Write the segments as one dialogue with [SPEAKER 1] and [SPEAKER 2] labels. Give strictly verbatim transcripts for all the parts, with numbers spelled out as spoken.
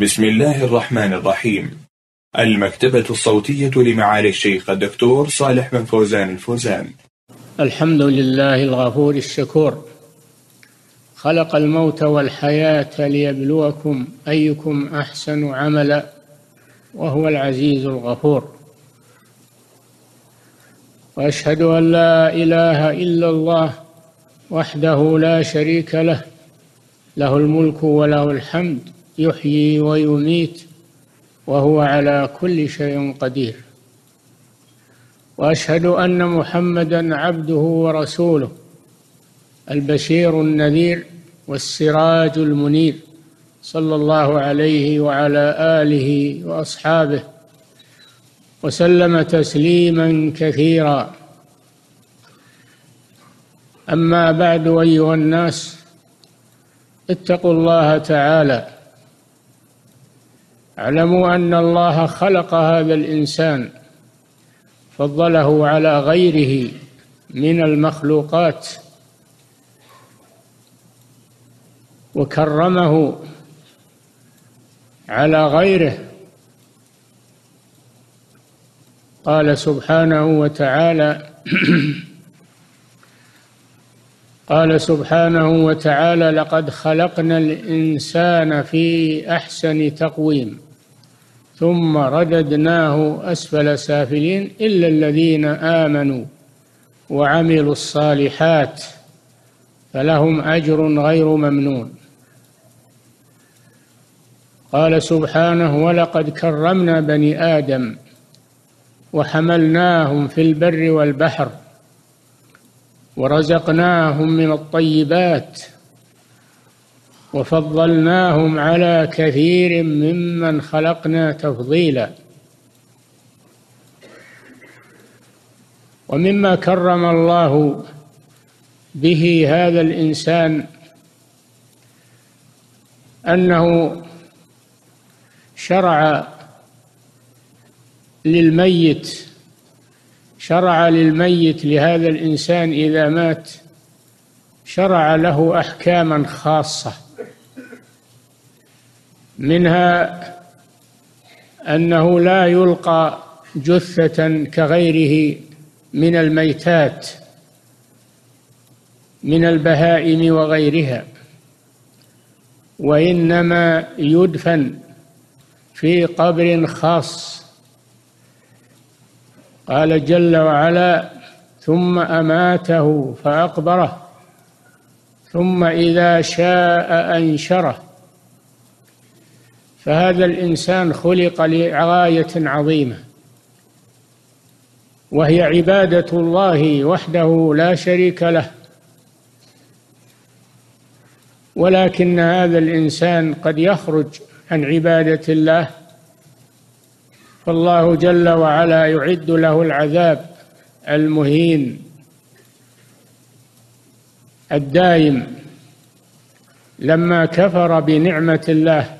[SPEAKER 1] بسم الله الرحمن الرحيم. المكتبة الصوتية لمعالي الشيخ الدكتور صالح بن فوزان الفوزان.
[SPEAKER 2] الحمد لله الغفور الشكور، خلق الموت والحياة ليبلوكم أيكم أحسن عملا، وهو العزيز الغفور. وأشهد أن لا إله إلا الله وحده لا شريك له، له الملك وله الحمد، يحيي ويميت وهو على كل شيء قدير. وأشهد أن محمدًا عبده ورسوله، البشير النذير والسراج المنير، صلى الله عليه وعلى آله وأصحابه وسلم تسليمًا كثيرا. أما بعد، أيها الناس، اتقوا الله تعالى. اعلموا أن الله خلق هذا الإنسان، فضله على غيره من المخلوقات، وكرمه على غيره. قال سبحانه وتعالى قال سبحانه وتعالى: لقد خلقنا الإنسان في أحسن تقويم ثم رددناه أسفل سافلين إلا الذين آمنوا وعملوا الصالحات فلهم أجر غير ممنون. قال سبحانه: ولقد كرمنا بني آدم وحملناهم في البر والبحر ورزقناهم من الطيبات وفضلناهم على كثير ممن خلقنا تفضيلا. ومما كرم الله به هذا الإنسان أنه شرع للميت شرع للميت لهذا الإنسان إذا مات، شرع له أحكاما خاصة، منها أنه لا يلقى جثة كغيره من الميتات من البهائم وغيرها، وإنما يدفن في قبر خاص. قال جل وعلا: ثم أماته فأقبره ثم إذا شاء أنشره. فهذا الإنسان خلق لغاية عظيمة، وهي عبادة الله وحده لا شريك له. ولكن هذا الإنسان قد يخرج عن عبادة الله، فالله جل وعلا يعد له العذاب المهين الدائم لما كفر بنعمة الله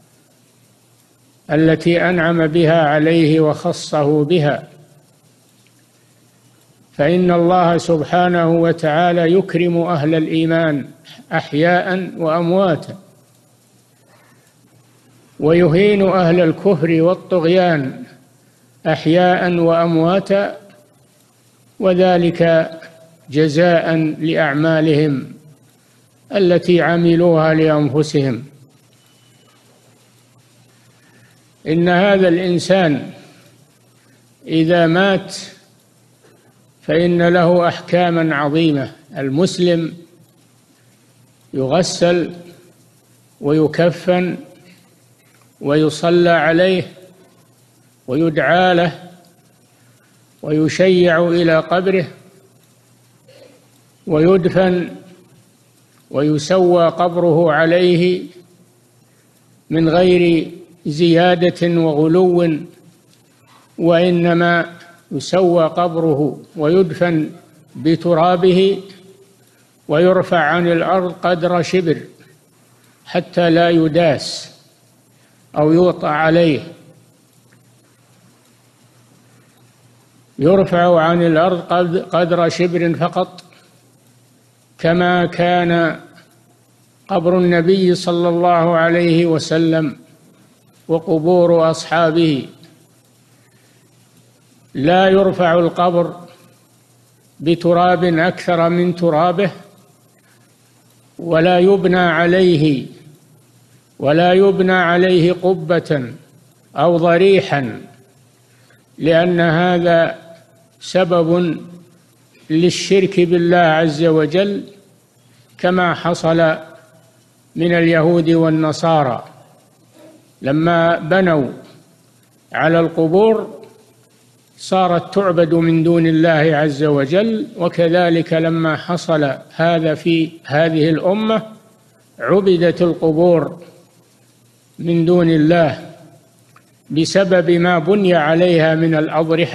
[SPEAKER 2] التي أنعم بها عليه وخصه بها. فإن الله سبحانه وتعالى يكرم أهل الإيمان أحياء وأمواتا، ويهين أهل الكفر والطغيان أحياء وأمواتا، وذلك جزاء لأعمالهم التي عملوها لأنفسهم. إن هذا الإنسان إذا مات فإن له أحكاما عظيمة. المسلم يغسل ويكفن ويصلى عليه ويدعى له ويشيع إلى قبره ويدفن ويسوى قبره عليه من غير زيادة وغلو، وإنما يسوى قبره ويدفن بترابه ويرفع عن الأرض قدر شبر حتى لا يداس أو يوطأ عليه. يرفع عن الأرض قدر شبر فقط، كما كان قبر النبي صلى الله عليه وسلم وقبور أصحابه. لا يرفع القبر بتراب أكثر من ترابه، ولا يبنى عليه ولا يبنى عليه قبة أو ضريحا، لأن هذا سبب للشرك بالله عز وجل، كما حصل من اليهود والنصارى لما بنوا على القبور صارت تعبد من دون الله عز وجل. وكذلك لما حصل هذا في هذه الأمة عبدت القبور من دون الله بسبب ما بني عليها من الأضرحة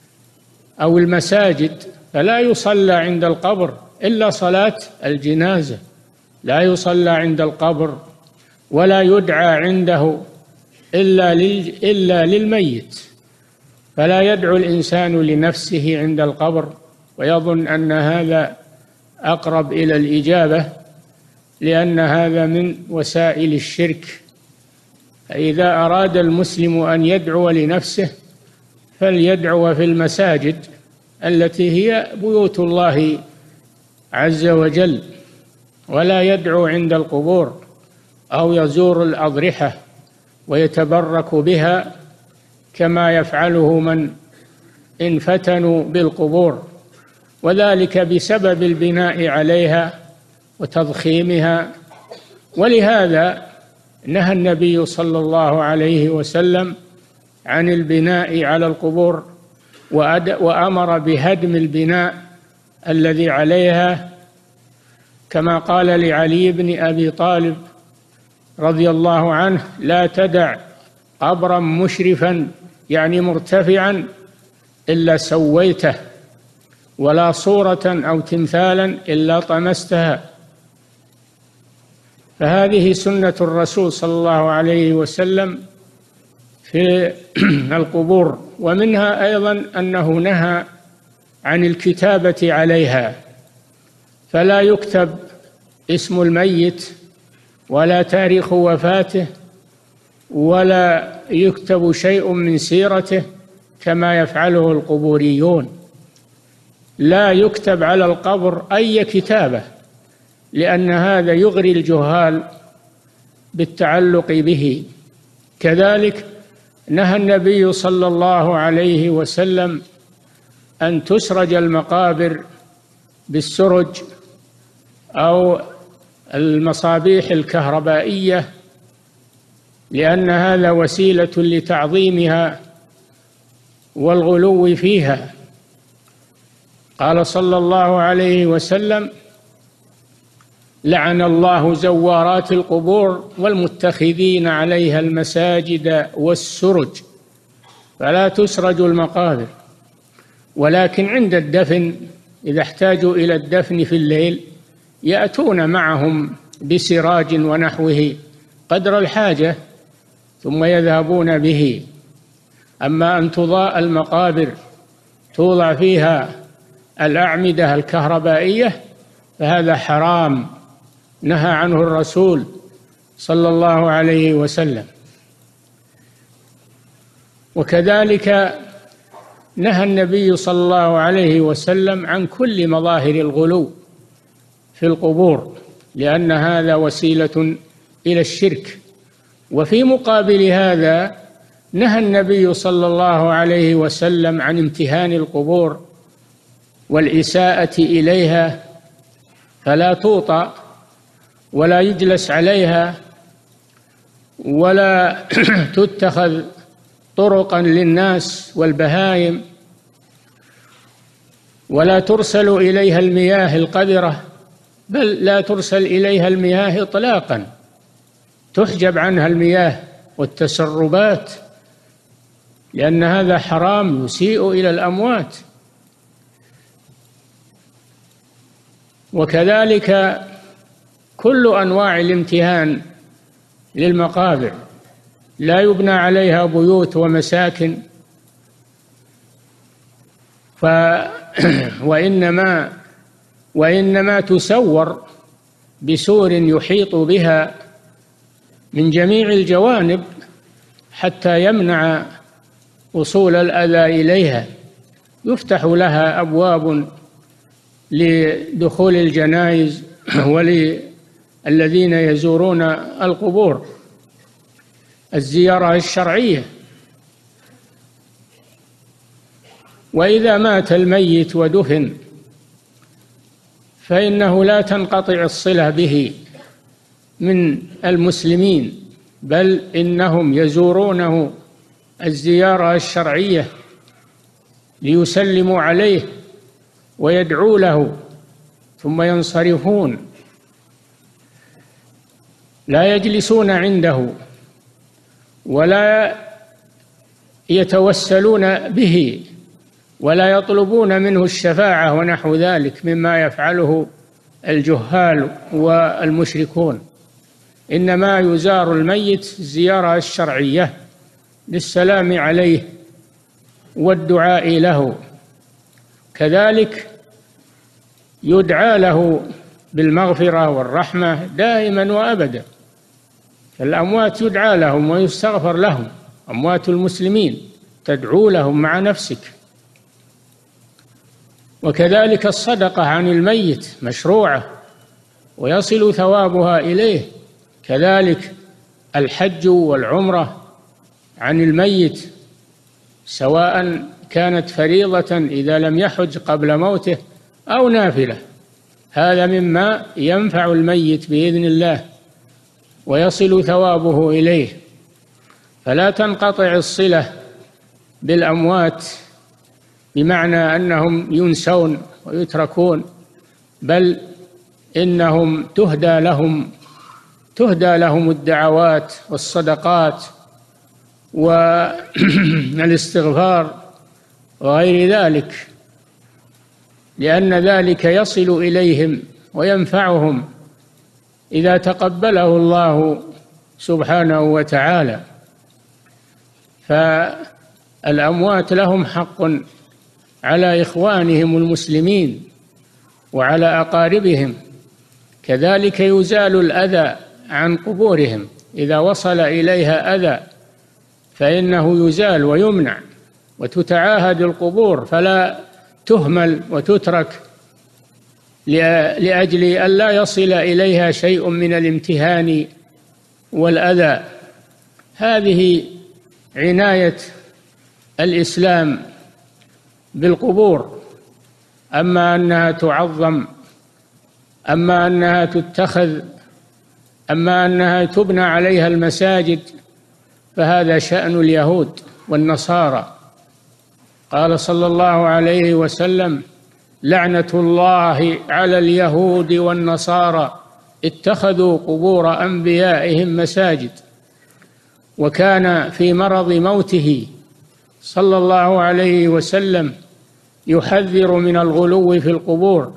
[SPEAKER 2] أو المساجد، فلا يصلى عند القبر إلا صلاة الجنازة، لا يصلى عند القبر ولا يدعى عنده إلا إلا للميت، فلا يدعو الإنسان لنفسه عند القبر ويظن أن هذا أقرب إلى الإجابة، لأن هذا من وسائل الشرك. فإذا أراد المسلم أن يدعو لنفسه فليدعو في المساجد التي هي بيوت الله عز وجل، ولا يدعو عند القبور أو يزور الأضرحة ويتبرك بها كما يفعله من انفتنوا بالقبور، وذلك بسبب البناء عليها وتضخيمها. ولهذا نهى النبي صلى الله عليه وسلم عن البناء على القبور، وأمر بهدم البناء الذي عليها، كما قال لعلي بن أبي طالب رضي الله عنه: لا تدع قبرا مشرفا يعني مرتفعا إلا سويته، ولا صورة أو تمثالا إلا طمستها. فهذه سنة الرسول صلى الله عليه وسلم في القبور. ومنها أيضا أنه نهى عن الكتابة عليها، فلا يكتب اسم الميت ولا تاريخ وفاته ولا يكتب شيء من سيرته كما يفعله القبوريون. لا يكتب على القبر أي كتابة، لأن هذا يغري الجهال بالتعلق به. كذلك نهى النبي صلى الله عليه وسلم أن تسرج المقابر بالسرج أو المصابيح الكهربائية، لأن هذا وسيلة لتعظيمها والغلو فيها. قال صلى الله عليه وسلم: لعن الله زوارات القبور والمتخذين عليها المساجد والسرج. فلا تسرج المقابر، ولكن عند الدفن إذا احتاجوا إلى الدفن في الليل يأتون معهم بسراج ونحوه قدر الحاجة ثم يذهبون به. أما أن تضاء المقابر توضع فيها الأعمدة الكهربائية فهذا حرام، نهى عنه الرسول صلى الله عليه وسلم. وكذلك نهى النبي صلى الله عليه وسلم عن كل مظاهر الغلو في القبور، لأن هذا وسيلة إلى الشرك. وفي مقابل هذا نهى النبي صلى الله عليه وسلم عن امتهان القبور والإساءة إليها، فلا توطأ ولا يجلس عليها ولا تتخذ طرقا للناس والبهائم، ولا ترسل إليها المياه القذرة، بل لا ترسل إليها المياه إطلاقا، تحجب عنها المياه والتسربات، لأن هذا حرام يسيء إلى الأموات. وكذلك كل أنواع الامتهان للمقابر، لا يبنى عليها بيوت ومساكن، ف وإنما وإنما تسور بسور يحيط بها من جميع الجوانب حتى يمنع وصول الأذى إليها، يفتح لها أبواب لدخول الجنائز وللذين يزورون القبور، الزيارة الشرعية. وإذا مات الميت ودفن فإنه لا تنقطع الصلة به من المسلمين، بل إنهم يزورونه الزيارة الشرعية ليسلموا عليه ويدعوا له ثم ينصرفون، لا يجلسون عنده ولا يتوسلون به ولا يطلبون منه الشفاعة ونحو ذلك مما يفعله الجهال والمشركون، إنما يزار الميت الزيارة الشرعية للسلام عليه والدعاء له. كذلك يدعى له بالمغفرة والرحمة دائما وأبدا، الأموات يدعى لهم ويستغفر لهم، أموات المسلمين تدعو لهم مع نفسك. وكذلك الصدقة عن الميت مشروعة ويصل ثوابها إليه، كذلك الحج والعمرة عن الميت سواء كانت فريضة إذا لم يحج قبل موته أو نافلة، هذا مما ينفع الميت بإذن الله ويصل ثوابه إليه. فلا تنقطع الصلة بالأموات بمعنى أنهم ينسون ويتركون، بل إنهم تهدى لهم تهدى لهم الدعوات والصدقات والاستغفار وغير ذلك، لأن ذلك يصل إليهم وينفعهم إذا تقبله الله سبحانه وتعالى. فالأموات لهم حق على إخوانهم المسلمين وعلى أقاربهم، كذلك يزال الأذى عن قبورهم، إذا وصل إليها أذى فإنه يزال ويمنع، وتتعاهد القبور فلا تهمل وتترك لأجل أن لا يصل إليها شيء من الامتهان والأذى. هذه عناية الإسلام بالقبور، أما أنها تعظم، أما أنها تتخذ، أما أنها تبنى عليها المساجد، فهذا شأن اليهود والنصارى. قال صلى الله عليه وسلم: لعنة الله على اليهود والنصارى اتخذوا قبور أنبيائهم مساجد. وكان في مرض موته صلى الله عليه وسلم يحذر من الغلو في القبور،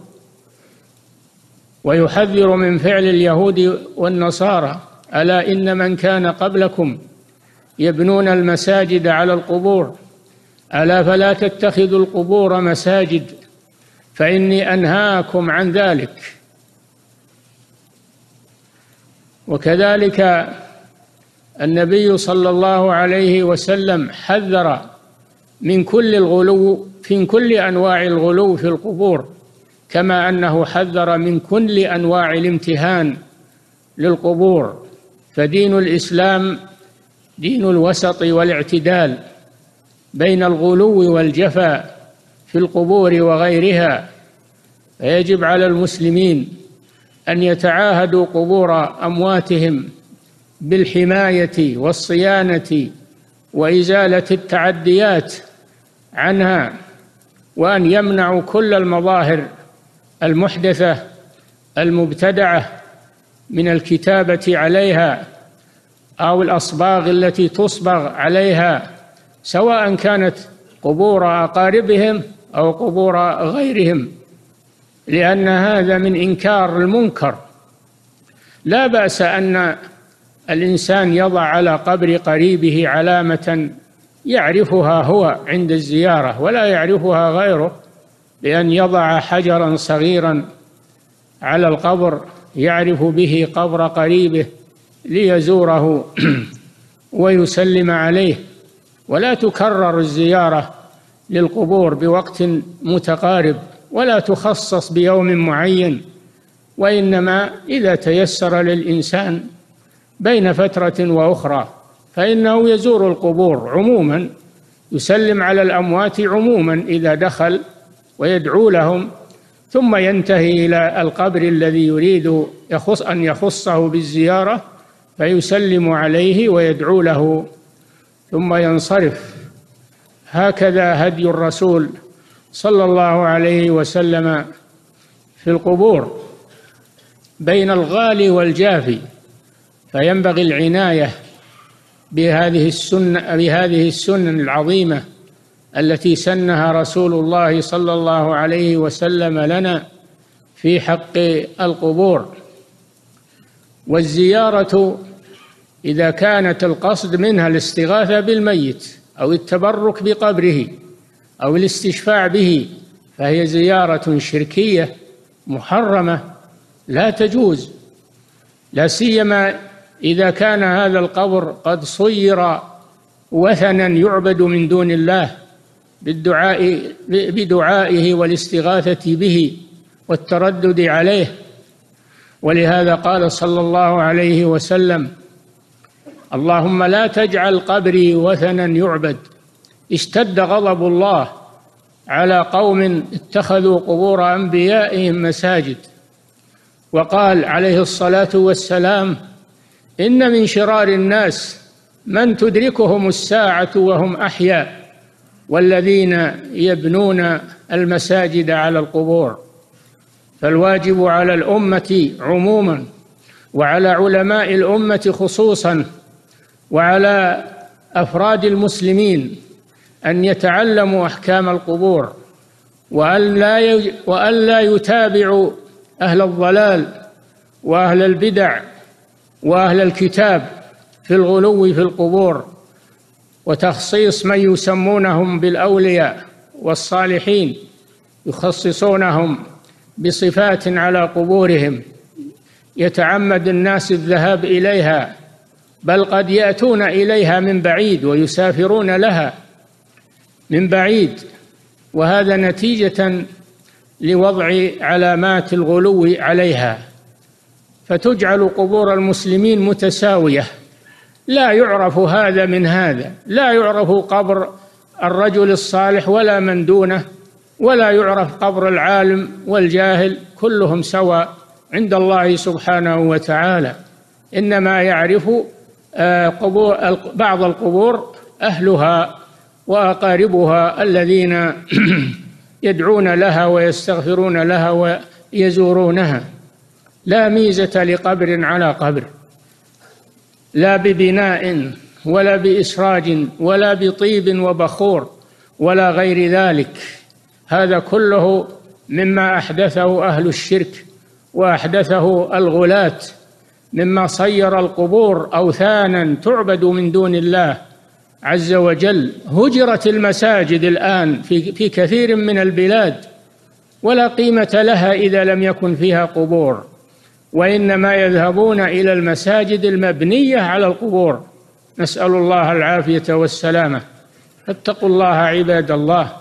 [SPEAKER 2] ويحذر من فعل اليهود والنصارى: ألا إن من كان قبلكم يبنون المساجد على القبور، ألا فلا تتخذوا القبور مساجد فإني أنهاكم عن ذلك. وكذلك النبي صلى الله عليه وسلم حذر من كل الغلو في كل أنواع الغلو في القبور، كما أنه حذر من كل أنواع الامتهان للقبور. فدين الإسلام دين الوسط والاعتدال بين الغلو والجفا في القبور وغيرها، فيجب على المسلمين أن يتعاهدوا قبور أمواتهم بالحماية والصيانة وإزالة التعديات عنها، وأن يمنعوا كل المظاهر المحدثة المبتدعة من الكتابة عليها أو الأصباغ التي تصبغ عليها، سواء كانت قبور أقاربهم أو قبور غيرهم، لأن هذا من إنكار المنكر. لا بأس أن الإنسان يضع على قبر قريبه علامة يعرفها هو عند الزيارة ولا يعرفها غيره، بأن يضع حجرا صغيرا على القبر يعرف به قبر قريبه ليزوره ويسلم عليه. ولا تكرر الزيارة للقبور بوقت متقارب، ولا تخصص بيوم معين، وإنما إذا تيسر للإنسان بين فترة وأخرى فإنه يزور القبور عموما، يسلم على الأموات عموما إذا دخل ويدعو لهم، ثم ينتهي إلى القبر الذي يريد يخص أن يخصه بالزيارة فيسلم عليه ويدعو له ثم ينصرف. هكذا هدي الرسول صلى الله عليه وسلم في القبور بين الغالي والجافي، فينبغي العناية بهذه السنة بهذه السنن العظيمة التي سنها رسول الله صلى الله عليه وسلم لنا في حق القبور. والزيارة إذا كانت القصد منها الاستغاثة بالميت أو التبرك بقبره أو الاستشفاع به فهي زيارة شركية محرمة لا تجوز، لا سيما إذا كان هذا القبر قد صير وثنا يعبد من دون الله بالدعاء بدعائه والاستغاثة به والتردد عليه. ولهذا قال صلى الله عليه وسلم: اللهم لا تجعل قبري وثنا يعبد. اشتد غضب الله على قوم اتخذوا قبور أنبيائهم مساجد. وقال عليه الصلاة والسلام: إن من شرار الناس من تدركهم الساعة وهم أحياء، والذين يبنون المساجد على القبور. فالواجب على الأمة عموما وعلى علماء الأمة خصوصا وعلى أفراد المسلمين أن يتعلموا أحكام القبور، وأن لا وأن لا يتابعوا أهل الضلال وأهل البدع وأهل الكتاب في الغلو في القبور وتخصيص من يسمونهم بالأولياء والصالحين، يخصصونهم بصفات على قبورهم، يتعمد الناس الذهاب إليها، بل قد يأتون إليها من بعيد ويسافرون لها من بعيد، وهذا نتيجة لوضع علامات الغلو عليها، فتجعل قبور المسلمين متساوية، لا يعرف هذا من هذا، لا يعرف قبر الرجل الصالح ولا من دونه، ولا يعرف قبر العالم والجاهل، كلهم سواء عند الله سبحانه وتعالى. إنما يعرف قبور بعض القبور أهلها وأقاربها الذين يدعون لها ويستغفرون لها ويزورونها. لا ميزة لقبر على قبر، لا ببناء ولا بإسراج ولا بطيب وبخور ولا غير ذلك، هذا كله مما أحدثه أهل الشرك وأحدثه الغلاة، مما صير القبور أوثانا تعبد من دون الله عز وجل. هجرت المساجد الآن في في كثير من البلاد، ولا قيمة لها إذا لم يكن فيها قبور، وإنما يذهبون إلى المساجد المبنية على القبور، نسأل الله العافية والسلامة. فاتقوا الله عباد الله،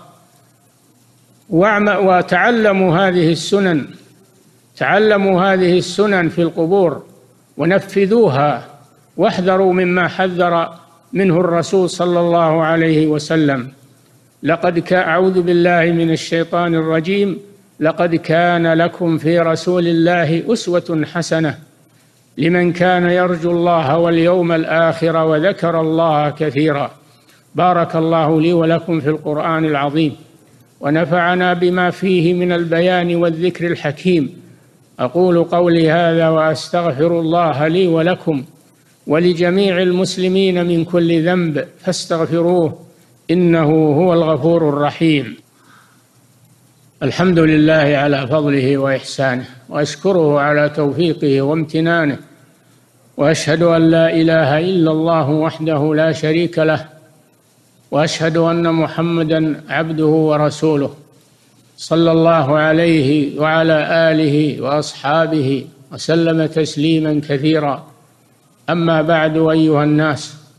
[SPEAKER 2] وتعلموا هذه السنن، تعلموا هذه السنن في القبور ونفذوها، واحذروا مما حذر منه الرسول صلى الله عليه وسلم. لقد أعوذ بالله من الشيطان الرجيم: لقد كان لكم في رسول الله أسوة حسنة لمن كان يرجو الله واليوم الآخر وذكر الله كثيرا. بارك الله لي ولكم في القرآن العظيم، ونفعنا بما فيه من البيان والذكر الحكيم. أقول قولي هذا وأستغفر الله لي ولكم ولجميع المسلمين من كل ذنب فاستغفروه إنه هو الغفور الرحيم. الحمد لله على فضله وإحسانه، وأشكره على توفيقه وامتنانه، وأشهد أن لا إله إلا الله وحده لا شريك له، وأشهد أن محمدًا عبده ورسوله صلى الله عليه وعلى آله وأصحابه وسلم تسليمًا كثيرا. أما بعد، أيها الناس،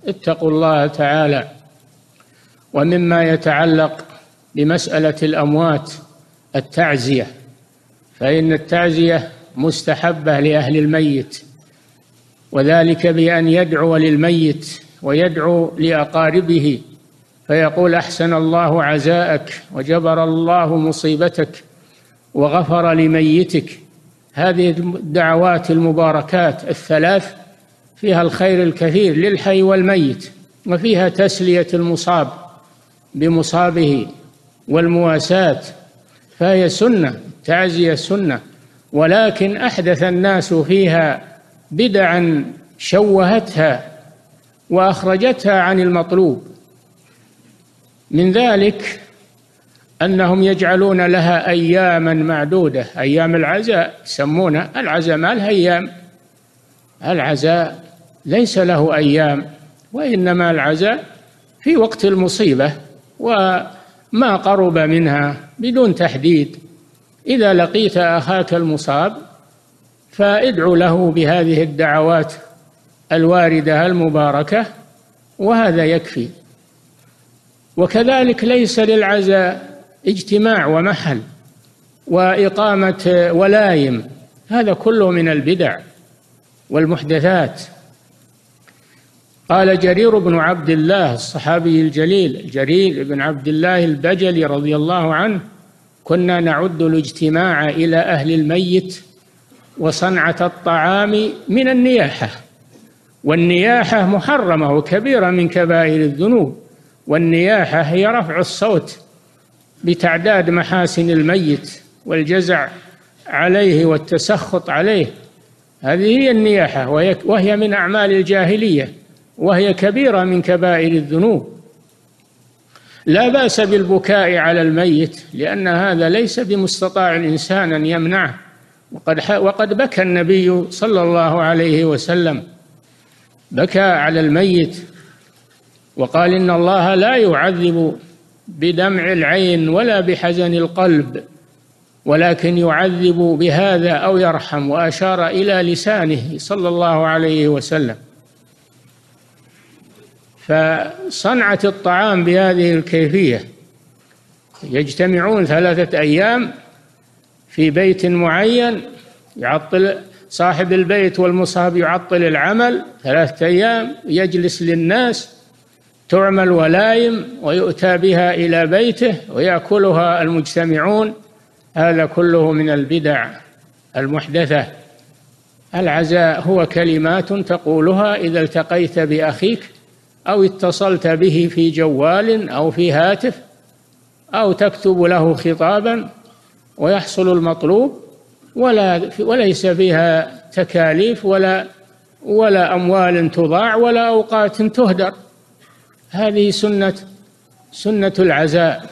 [SPEAKER 2] اتقوا الله تعالى. ومما يتعلق بمسألة الأموات التعزية، فإن التعزية مستحبة لأهل الميت، وذلك بأن يدعو للميت ويدعو لأقاربه، فيقول: أحسن الله عزاءك، وجبر الله مصيبتك، وغفر لميتك. هذه الدعوات المباركات الثلاث فيها الخير الكثير للحي والميت، وفيها تسلية المصاب بمصابه والمواساة، فهي سنة، تعزية سنة. ولكن أحدث الناس فيها بدعا شوهتها وأخرجتها عن المطلوب. من ذلك أنهم يجعلون لها أياما معدودة، أيام العزاء يسمونها العزاء، ما لها أيام. العزاء ليس له أيام، وإنما العزاء في وقت المصيبة وما قرب منها بدون تحديد. إذا لقيت أخاك المصاب فادعو له بهذه الدعوات الواردة المباركة، وهذا يكفي. وكذلك ليس للعزاء اجتماع ومحل وإقامة ولايم، هذا كله من البدع والمحدثات. قال جرير بن عبد الله الصحابي الجليل، جرير بن عبد الله البجلي رضي الله عنه: كنا نعد الاجتماع إلى أهل الميت وصنعة الطعام من النياحة، والنياحة محرمة وكبيرة من كبائر الذنوب. والنياحة هي رفع الصوت بتعداد محاسن الميت والجزع عليه والتسخط عليه، هذه هي النياحة، وهي من أعمال الجاهلية، وهي كبيرة من كبائر الذنوب. لا بأس بالبكاء على الميت، لأن هذا ليس بمستطاع الإنسان أن يمنعه، وقد وقد بكى النبي صلى الله عليه وسلم، بكى على الميت وقال: إن الله لا يعذب بدمع العين ولا بحزن القلب، ولكن يعذب بهذا أو يرحم، وأشار إلى لسانه صلى الله عليه وسلم. فصنعة الطعام بهذه الكيفية، يجتمعون ثلاثة أيام في بيت معين، يعطل صاحب البيت والمصاب يعطل العمل ثلاثة أيام، يجلس للناس، تعمل ولايم ويؤتى بها إلى بيته ويأكلها المجتمعون. هذا كله من البدع المحدثة. العزاء هو كلمات تقولها إذا التقيت بأخيك أو اتصلت به في جوال أو في هاتف أو تكتب له خطابا، ويحصل المطلوب، ولا وليس فيها تكاليف ولا ولا أموال تضاع ولا أوقات تهدر. هذه سنة سنة العزاء.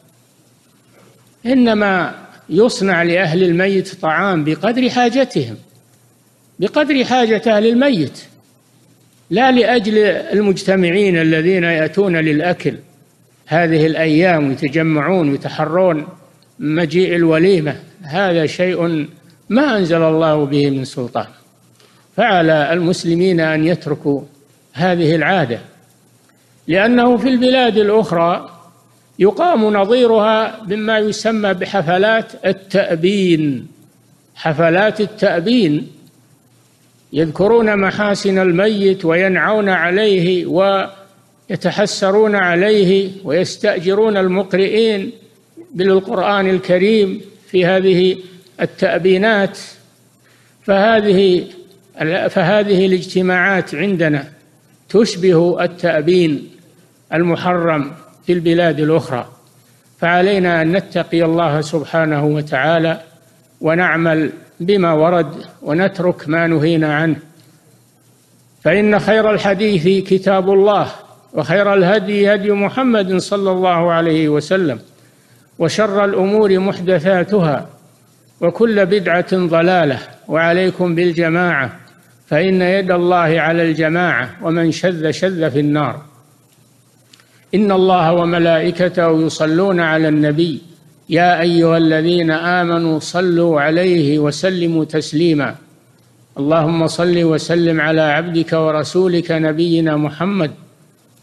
[SPEAKER 2] إنما يصنع لأهل الميت طعام بقدر حاجتهم، بقدر حاجة أهل الميت، لا لأجل المجتمعين الذين يأتون للأكل هذه الأيام ويتجمعون ويتحرون مجيء الوليمة. هذا شيء ما أنزل الله به من سلطان، فعلى المسلمين أن يتركوا هذه العادة، لأنه في البلاد الأخرى يقام نظيرها بما يسمى بحفلات التأبين. حفلات التأبين يذكرون محاسن الميت وينعون عليه ويتحسرون عليه ويستأجرون المقرئين بالقرآن الكريم في هذه التأبينات. فهذه فهذه الاجتماعات عندنا تشبه التأبين المحرم في البلاد الأخرى. فعلينا أن نتقي الله سبحانه وتعالى ونعمل بما ورد ونترك ما نهينا عنه. فإن خير الحديث كتاب الله، وخير الهدي هدي محمد صلى الله عليه وسلم، وشر الأمور محدثاتها، وكل بدعة ضلالة، وعليكم بالجماعة فإن يد الله على الجماعة، ومن شذ شذ في النار. إن الله وملائكته يصلون على النبي يا أيها الذين آمنوا صلوا عليه وسلموا تسليما. اللهم صل وسلم على عبدك ورسولك نبينا محمد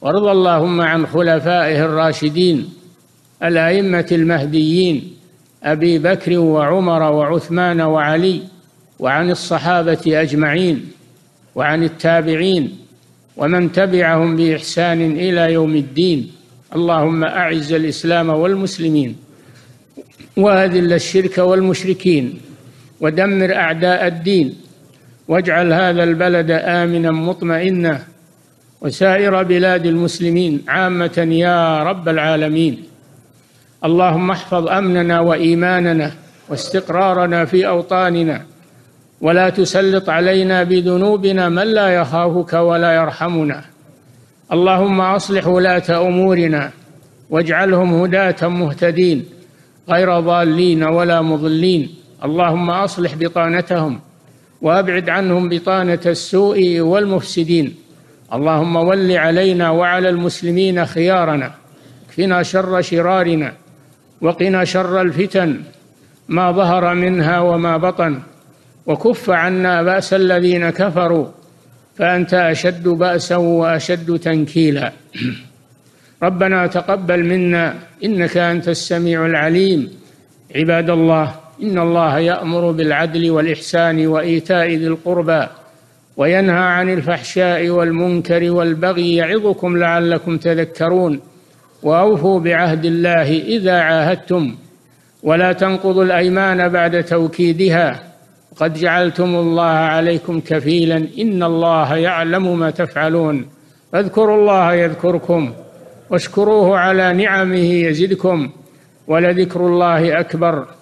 [SPEAKER 2] وارض اللهم عن خلفائه الراشدين الأئمة المهديين أبي بكر وعمر وعثمان وعلي، وعن الصحابة أجمعين، وعن التابعين ومن تبعهم بإحسان إلى يوم الدين. اللهم أعز الإسلام والمسلمين، وأذل الشرك والمشركين، ودمر أعداء الدين، واجعل هذا البلد آمنا مطمئنا، وسائر بلاد المسلمين عامة يا رب العالمين. اللهم احفظ أمننا وإيماننا واستقرارنا في أوطاننا، ولا تسلط علينا بذنوبنا من لا يخافك ولا يرحمنا. اللهم أصلح ولاة أمورنا واجعلهم هداة مهتدين غير ضالين ولا مضلين. اللهم أصلح بطانتهم وأبعد عنهم بطانة السوء والمفسدين. اللهم ول علينا وعلى المسلمين خيارنا، اكفنا شر شرارنا، وقنا شر الفتن ما ظهر منها وما بطن، وكف عنا بأس الذين كفروا فأنت أشد بأسا وأشد تنكيلا. ربنا تقبل منا إنك أنت السميع العليم. عباد الله، إن الله يأمر بالعدل والإحسان وإيتاء ذي القربى وينهى عن الفحشاء والمنكر والبغي يعظكم لعلكم تذكرون. وأوفوا بعهد الله إذا عاهدتم، ولا تنقضوا الأيمان بعد توكيدها، قد جعلتم الله عليكم كفيلا إن الله يعلم ما تفعلون. فاذكروا الله يذكركم واشكروه على نعمه يزدكم، ولذكر الله أكبر